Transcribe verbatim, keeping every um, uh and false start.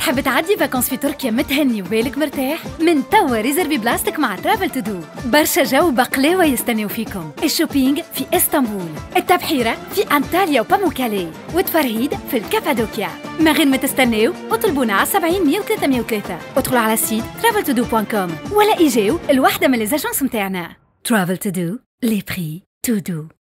بتحب تعدي فاكونس في تركيا متهني وبالك مرتاح؟ من توا ريزرفي بلاستيك مع ترافل تو دو. برشا جو بقلاوة يستنيو فيكم. الشوبينج في اسطنبول، التبحيرة في أنطاليا وباموكالي، وتفرهيد في الكابادوكيا. ما غير ما تستناو اطلبونا على سبعين مية وثلاثة مية وثلاثة. ادخلوا على السيت ترافل تو دو دوت كوم ولا اجاو الوحدة من ليزاجونس متاعنا. ترافل تو دو، لي بري تو دو.